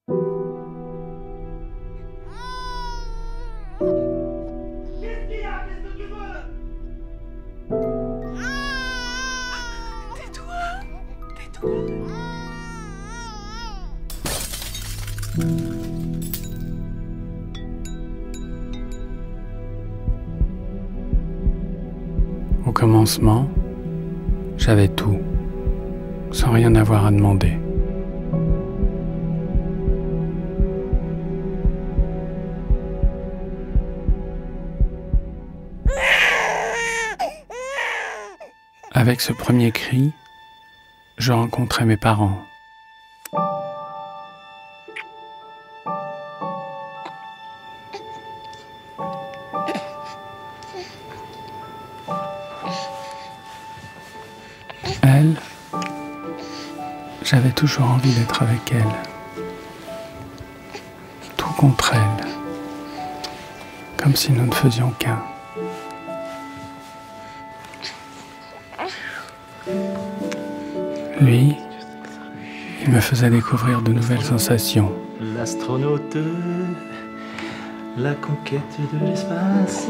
Au commencement, j'avais tout, sans rien avoir à demander. Avec ce premier cri, je rencontrais mes parents. Elle, j'avais toujours envie d'être avec elle. Tout contre elle, comme si nous ne faisions qu'un. Lui, il me faisait découvrir de nouvelles sensations. L'astronaute, la conquête de l'espace.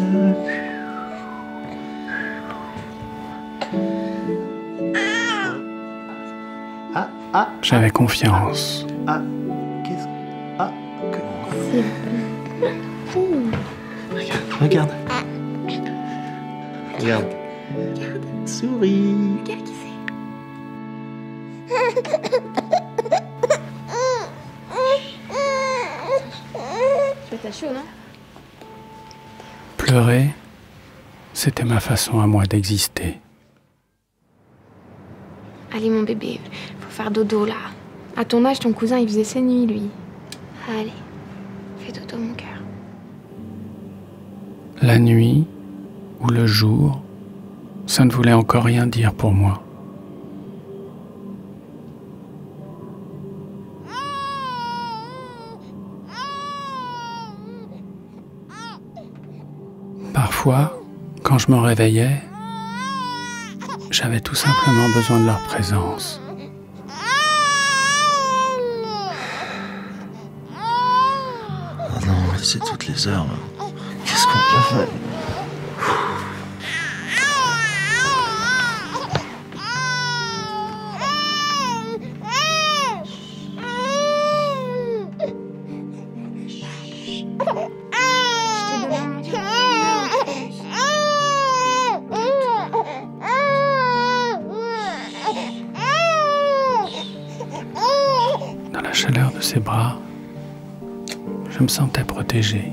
J'avais confiance. Qu'est-ce... Regarde. Regarde. Souris. Regarde qui c'est. T'as chaud, non? Pleurer, c'était ma façon à moi d'exister. Allez, mon bébé, faut faire dodo, là. À ton âge, ton cousin, il faisait ses nuits, lui. Allez, fais dodo, mon cœur. La nuit ou le jour, ça ne voulait encore rien dire pour moi. Parfois, quand je me réveillais, j'avais tout simplement besoin de leur présence. Oh non, c'est toutes les heures. Qu'est-ce qu'on peut faire? Dans la chaleur de ses bras, je me sentais protégé.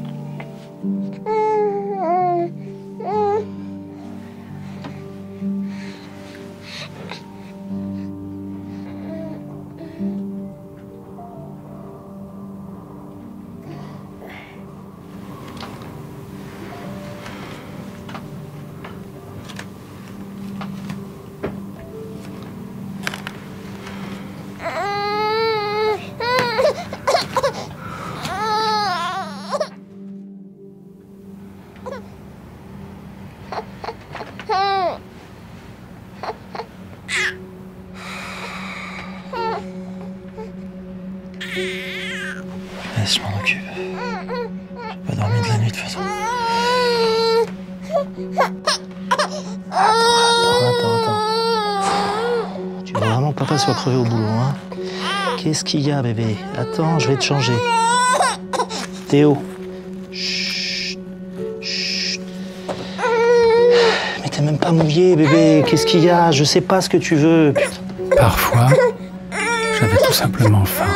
Laisse, je m'en occupe. J'ai pas dormi de la nuit de toute façon. Attends. Tu veux vraiment que papa soit crevé au boulot, hein? Qu'est-ce qu'il y a, bébé? Attends, je vais te changer. Théo. Chut. Chut. Mais t'es même pas mouillé, bébé. Qu'est-ce qu'il y a? Je sais pas ce que tu veux. Putain. Parfois, j'avais tout simplement faim.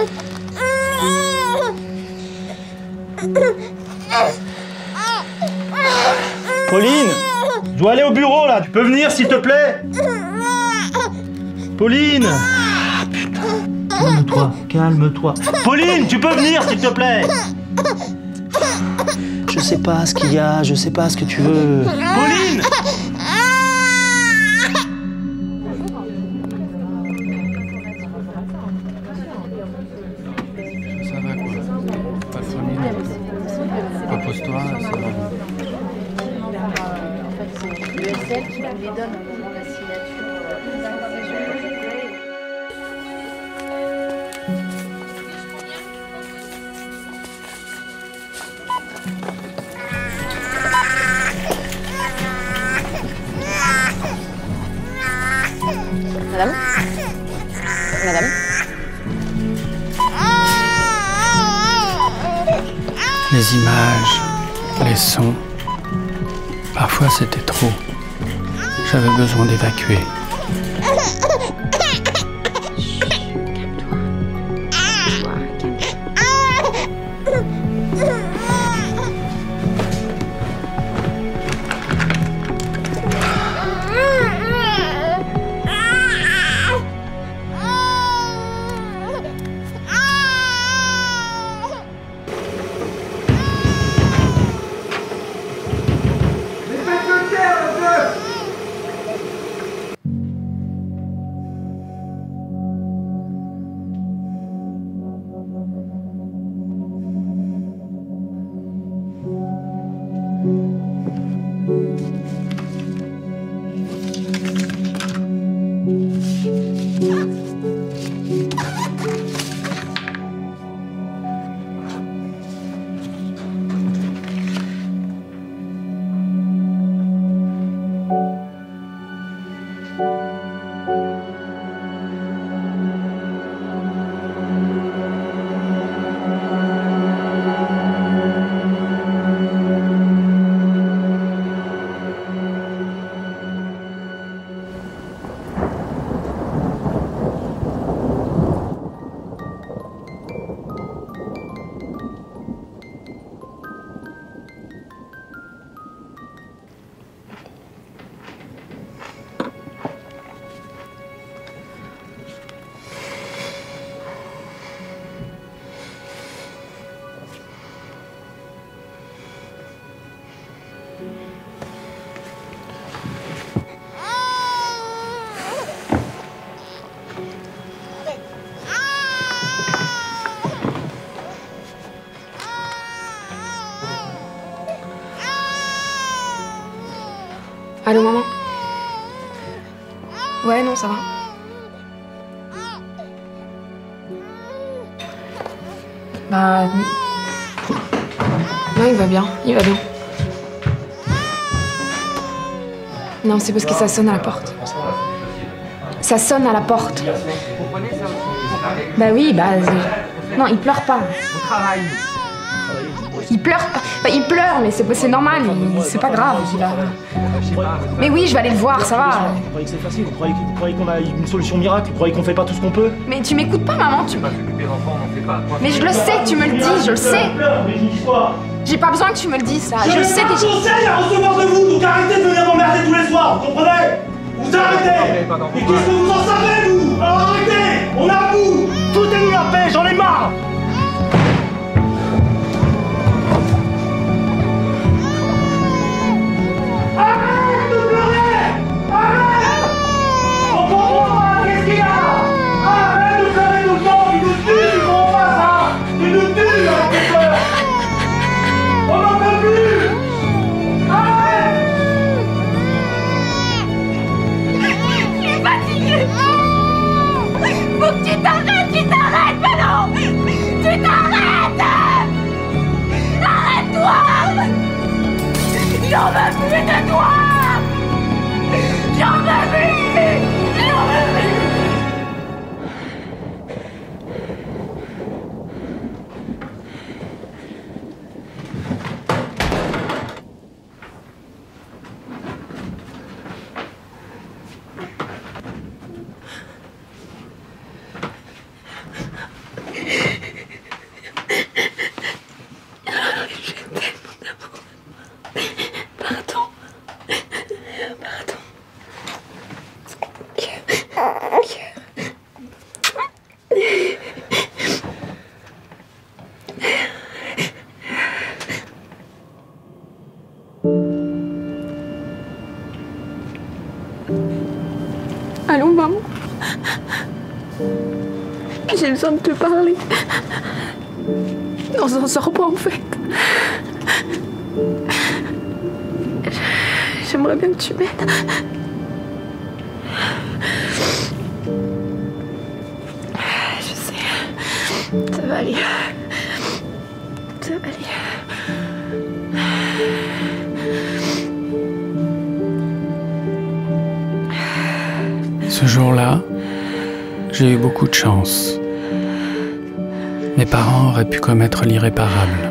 Pauline, je dois aller au bureau là, tu peux venir s'il te plaît? Pauline! Ah putain, calme-toi, calme-toi. Pauline, tu peux venir s'il te plaît? Je sais pas ce qu'il y a, je sais pas ce que tu veux. Pauline! Ça va quoi? Pas de folie. Repose-toi, ça va. C'est elle qui nous les donne pour la signature. Madame? Madame? Les images, les sons, parfois c'était trop. J'avais besoin d'évacuer. Allô, maman? Ouais, non, ça va. Bah... Non, il va bien, il va bien. Non, c'est parce que ça sonne à la porte. Ça sonne à la porte. Bah oui, bah... Non, il pleure pas. Il pleure pas. Enfin, il pleure, mais c'est normal, c'est pas grave. Mais oui, je vais aller le voir, ça va. Vous croyez que c'est facile? Vous croyez qu'on a une solution miracle? Vous croyez qu'on fait pas tout ce qu'on peut? Mais tu m'écoutes pas, maman, Mais je le sais que tu me le dis, je le sais. J'ai pas besoin que tu me le dises, ça. Je le sais déjà. Je conseille à recevoir de vous, donc arrêtez de venir m'emmerder tous les soirs, vous comprenez? Vous arrêtez! Et qu'est-ce que vous en savez, vous? Alors arrêtez! On est à bout! Foutez-nous la paix, j'en ai marre! Arrête de pleurer! Arrête! Comprends-moi, qu'est-ce qu'il y a? Arrête de pleurer tout le temps, il nous tue, on va ça! Il nous tue avec tes pleurs! On n'en peut plus! Arrête! Je suis fatiguée! Faut que tu t'arrêtes maintenant! Tu t'arrêtes! Arrête-toi! J'en veux plus de toi! J'en veux plus! J'en veux plus! Allô, maman? J'ai besoin de te parler. On s'en sort pas, en fait. J'aimerais bien que tu m'aides. Je sais. Ça va aller. Ça va aller. Ce jour-là, j'ai eu beaucoup de chance. Mes parents auraient pu commettre l'irréparable.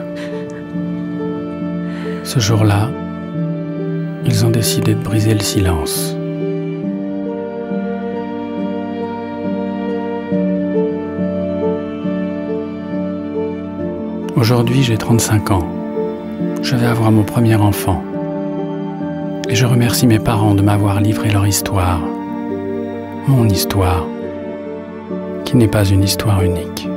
Ce jour-là, ils ont décidé de briser le silence. Aujourd'hui, j'ai 35 ans. Je vais avoir mon premier enfant. Et je remercie mes parents de m'avoir livré leur histoire. Mon histoire, qui n'est pas une histoire unique.